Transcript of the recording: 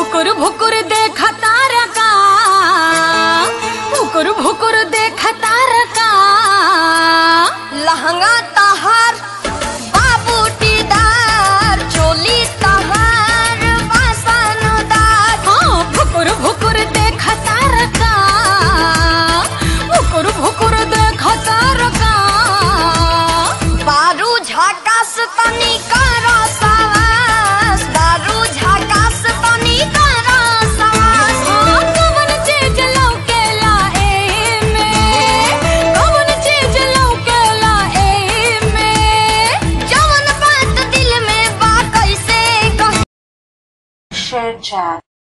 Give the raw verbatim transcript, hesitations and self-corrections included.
भुकुर भुकुर देखा तारा का, भुकुर भुकुर देखा तारा का। लहंगा तहार बाबू टीदार, चोली तहार बासनदार। हाँ भुकुर भुकुर देखा तारा का, भुकुर भुकुर देखा तारा का। बारू झकास तनी करो सावास, बारू झकास तनी करो सावास। हाँ कवन चीज लौकेला एमे, कवन चीज लौकेला एमे। जवन बात दिल में बा कैसे कह। Share chat.